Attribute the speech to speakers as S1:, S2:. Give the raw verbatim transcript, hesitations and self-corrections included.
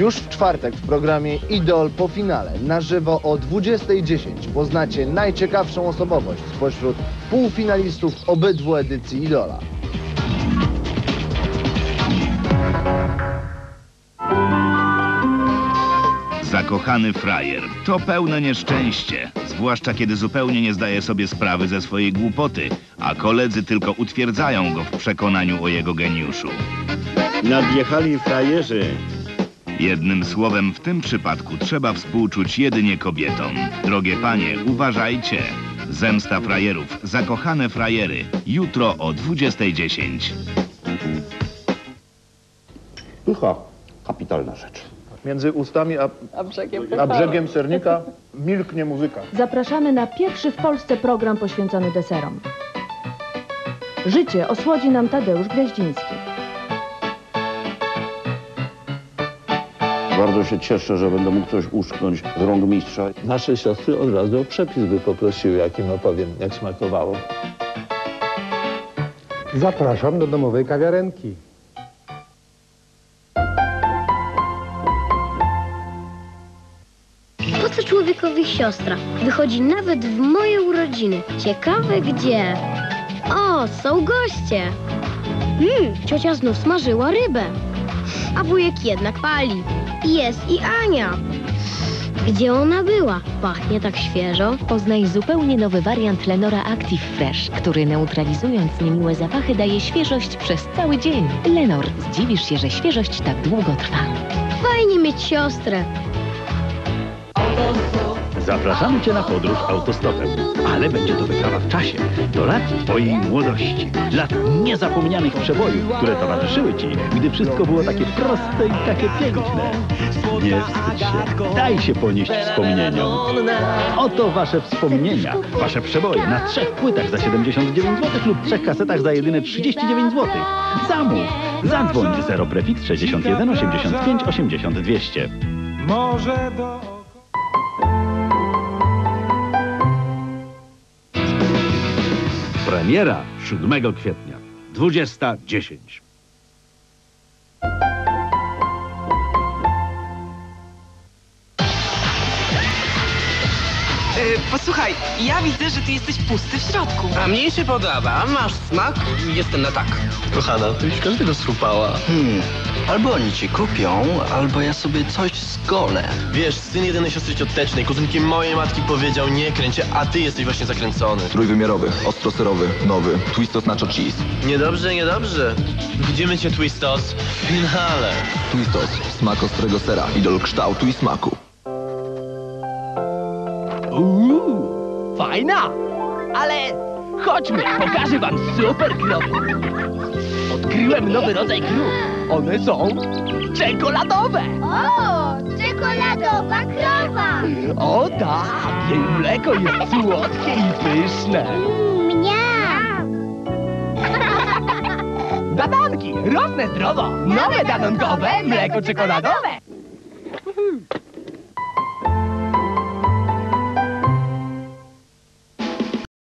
S1: Już w czwartek w programie Idol po finale na żywo o dwudziestej dziesięć poznacie najciekawszą osobowość spośród półfinalistów obydwu edycji Idola.
S2: Zakochany frajer to pełne nieszczęście, zwłaszcza kiedy zupełnie nie zdaje sobie sprawy ze swojej głupoty, a koledzy tylko utwierdzają go w przekonaniu o jego geniuszu.
S3: Nadjechali frajerzy.
S2: Jednym słowem, w tym przypadku trzeba współczuć jedynie kobietom. Drogie panie, uważajcie. Zemsta frajerów, zakochane frajery. Jutro o dwudziestej dziesięć.
S4: Pycha, kapitalna rzecz.
S1: Między ustami a,
S5: A brzegiem,
S1: a brzegiem sernika milknie muzyka.
S6: Zapraszamy na pierwszy w Polsce program poświęcony deserom. Życie osłodzi nam Tadeusz Gwiaździński.
S4: Bardzo się cieszę, że będę mógł coś uszknąć z rąk mistrza.
S7: Nasze siostry od razu o przepis by poprosiły, jak im opowiem, jak smakowało.
S8: Zapraszam do domowej kawiarenki.
S9: Po co człowiekowi siostra? Wychodzi nawet w moje urodziny. Ciekawe gdzie? O, są goście. Mmm, ciocia znów smażyła rybę. A wujek jednak pali. Jest i Ania. Gdzie ona była? Pachnie tak świeżo.
S10: Poznaj zupełnie nowy wariant Lenora Active Fresh, który neutralizując niemiłe zapachy daje świeżość przez cały dzień. Lenor, zdziwisz się, że świeżość tak długo trwa.
S9: Fajnie mieć siostrę.
S3: Zapraszamy Cię na podróż autostopem, ale będzie to wyprawa w czasie, do lat Twojej młodości, lat niezapomnianych przebojów, które towarzyszyły Ci, gdy wszystko było takie proste i takie piękne. Nie wstydź się, daj się ponieść wspomnieniom. Oto Wasze wspomnienia, Wasze przeboje na trzech płytach za siedemdziesiąt dziewięć złotych lub trzech kasetach za jedyne trzydzieści dziewięć złotych. Zamów! Zadzwoń zero prefiks sześćdziesiąt jeden osiemdziesiąt pięć osiemdziesiąt dwieście.
S8: Może do...
S3: Premiera siódmego kwietnia, dwudziesta dziesięć.
S5: Yy, posłuchaj, ja widzę, że ty jesteś pusty w środku.
S11: A mnie się podoba, masz smak, jestem na tak. Kochana, ty już każdego strupała. Hmm, albo oni ci kupią, albo ja sobie coś zgolę. Wiesz, syn jedynej siostry ciotecznej, kuzynki mojej matki powiedział nie kręć, a ty jesteś właśnie zakręcony.
S12: Trójwymiarowy, ostroserowy, nowy, Twistos Nacho Cheese.
S11: Niedobrze, niedobrze. Widzimy cię, Twistos, w finale.
S12: Twistos, smak ostrego sera, idol kształtu i smaku.
S13: Uuu, fajna! Ale chodźmy, pokażę wam super krowy. Odkryłem nowy rodzaj krów. One są czekoladowe.
S9: O, czekoladowa krowa.
S13: O tak, jej mleko jest słodkie i pyszne.
S9: Mniam.
S13: Danonki, rosnę zdrowo. Nowe danonkowe mleko czekoladowe.